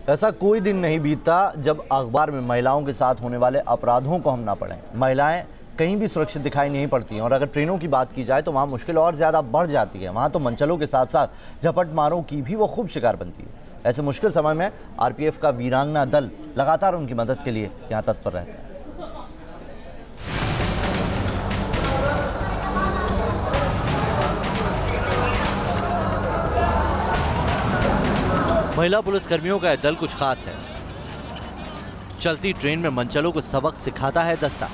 ऐसा कोई दिन नहीं बीतता जब अखबार में महिलाओं के साथ होने वाले अपराधों को हम ना पढ़ें। महिलाएं कहीं भी सुरक्षित दिखाई नहीं पड़ती हैं और अगर ट्रेनों की बात की जाए तो वहाँ मुश्किल और ज़्यादा बढ़ जाती है। वहाँ तो मनचलों के साथ साथ झपटमारों की भी वो खूब शिकार बनती है। ऐसे मुश्किल समय में RPF का वीरांगना दल लगातार उनकी मदद के लिए यहाँ तत्पर रहता है। महिला पुलिसकर्मियों का यह दल कुछ खास है। चलती ट्रेन में मनचलों को सबक सिखाता है दस्ता।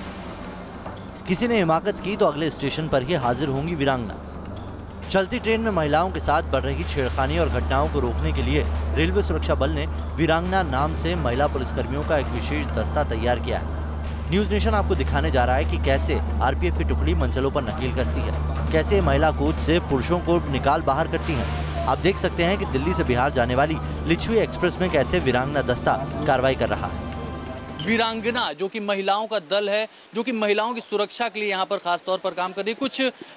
किसी ने हिमाकत की तो अगले स्टेशन पर ही हाजिर होंगी वीरांगना। चलती ट्रेन में महिलाओं के साथ बढ़ रही छेड़खानी और घटनाओं को रोकने के लिए रेलवे सुरक्षा बल ने वीरांगना नाम से महिला पुलिसकर्मियों का एक विशेष दस्ता तैयार किया है। न्यूज नेशन आपको दिखाने जा रहा है कि कैसे RPF की टुकड़ी मनचलों पर नकेल कसती है, कैसे महिला कोच से पुरुषों को निकाल बाहर करती है। आप देख सकते हैं कि दिल्ली से बिहार जाने वाली लिच्छवी एक्सप्रेस में कैसे वीरांगना दस्ता कार्रवाई कर रहा है। वीरांगना जो कि महिलाओं का दल है, जो कि महिलाओं की सुरक्षा के लिए यहाँ पर खास तौर पर काम कर रही है।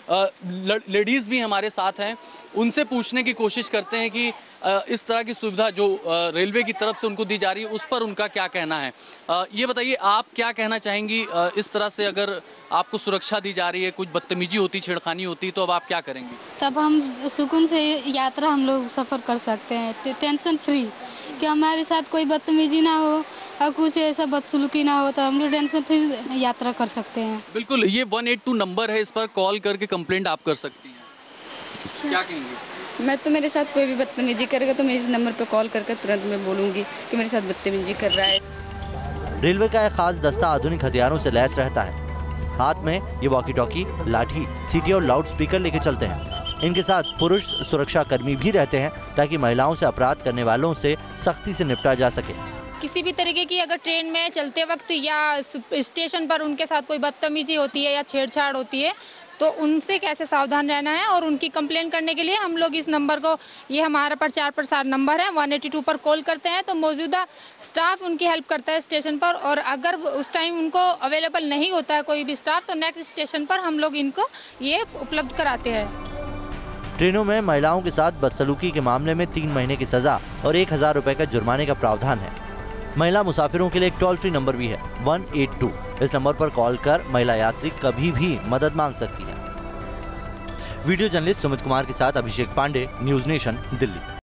कुछ लेडीज भी हमारे साथ हैं, उनसे पूछने की कोशिश करते हैं कि इस तरह की सुविधा जो रेलवे की तरफ से उनको दी जा रही है उस पर उनका क्या कहना है। ये बताइए, आप क्या कहना चाहेंगी इस तरह से अगर आपको सुरक्षा दी जा रही है, कुछ बदतमीजी होती, छेड़खानी होती, तो अब आप क्या करेंगे? तब हम सुकून से यात्रा हम लोग सफ़र कर सकते हैं, टेंशन फ्री, कि हमारे साथ कोई बदतमीजी ना हो और कुछ ऐसा बदसलूकी ना हो, तो हम लोग टेंशन फ्री यात्रा कर सकते हैं। बिल्कुल, ये 182 नंबर है, इस पर कॉल करके कंप्लेंट आप कर सकती हैं। क्या कहेंगे? मैं तो मेरे साथ कोई भी बदतमीजी करेगा तो मैं इस नंबर पे कॉल करके तुरंत मैं बोलूँगी कि मेरे साथ बदतमीजी कर रहा है। रेलवे का एक खास दस्ता आधुनिक हथियारों से लैस रहता है। हाथ में ये वॉकी टॉकी, लाठी, सीटी और लाउड स्पीकर लेके चलते हैं। इनके साथ पुरुष सुरक्षा कर्मी भी रहते हैं ताकि महिलाओं से अपराध करने वालों से सख्ती से निपटा जा सके। किसी भी तरीके की अगर ट्रेन में चलते वक्त या स्टेशन पर उनके साथ कोई बदतमीजी होती है या छेड़छाड़ होती है तो उनसे कैसे सावधान रहना है, और उनकी कंप्लेंट करने के लिए हम लोग इस नंबर को, ये हमारा प्रचार प्रसार नंबर है, 182 पर कॉल करते हैं तो मौजूदा स्टाफ उनकी हेल्प करता है स्टेशन पर। और अगर उस टाइम उनको अवेलेबल नहीं होता है कोई भी स्टाफ तो नेक्स्ट स्टेशन पर हम लोग इनको ये उपलब्ध कराते हैं। ट्रेनों में महिलाओं के साथ बदसलूकी के मामले में 3 महीने की सजा और 1000 रुपए का जुर्माने का प्रावधान है। महिला मुसाफिरों के लिए एक टोल फ्री नंबर भी है 182। इस नंबर पर कॉल कर महिला यात्री कभी भी मदद मांग सकती है। वीडियो जर्नलिस्ट सुमित कुमार के साथ अभिषेक पांडे, न्यूज नेशन, दिल्ली।